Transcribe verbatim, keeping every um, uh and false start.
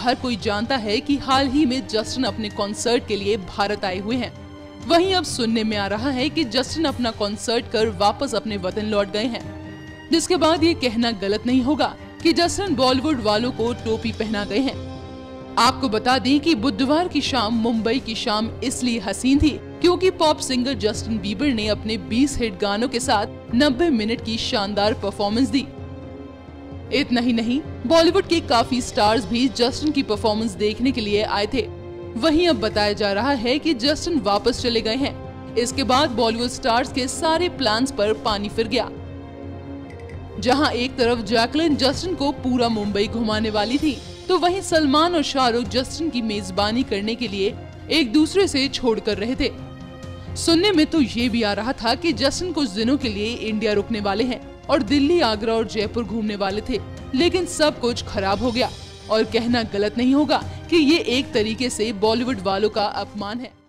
हर कोई जानता है कि हाल ही में जस्टिन अपने कॉन्सर्ट के लिए भारत आए हुए हैं। वहीं अब सुनने में आ रहा है कि जस्टिन अपना कॉन्सर्ट कर वापस अपने वतन लौट गए हैं, जिसके बाद ये कहना गलत नहीं होगा कि जस्टिन बॉलीवुड वालों को टोपी पहना गए हैं। आपको बता दें कि बुधवार की शाम मुंबई की शाम इसलिए हसीन थी क्योंकि पॉप सिंगर जस्टिन बीबर ने अपने बीस हिट गानों के साथ नब्बे मिनट की शानदार परफॉर्मेंस दी। इतना ही नहीं, बॉलीवुड के काफी स्टार्स भी जस्टिन की परफॉर्मेंस देखने के लिए आए थे। वहीं अब बताया जा रहा है कि जस्टिन वापस चले गए हैं। इसके बाद बॉलीवुड स्टार्स के सारे प्लान्स पर पानी फिर गया। जहां एक तरफ जैकलिन जस्टिन को पूरा मुंबई घुमाने वाली थी, तो वहीं सलमान और शाहरुख जस्टिन की मेजबानी करने के लिए एक दूसरे से छोड़ कर रहे थे। सुनने में तो ये भी आ रहा था कि जस्टिन कुछ दिनों के लिए इंडिया रुकने वाले हैं और दिल्ली, आगरा और जयपुर घूमने वाले थे, लेकिन सब कुछ खराब हो गया। और कहना गलत नहीं होगा कि ये एक तरीके से बॉलीवुड वालों का अपमान है।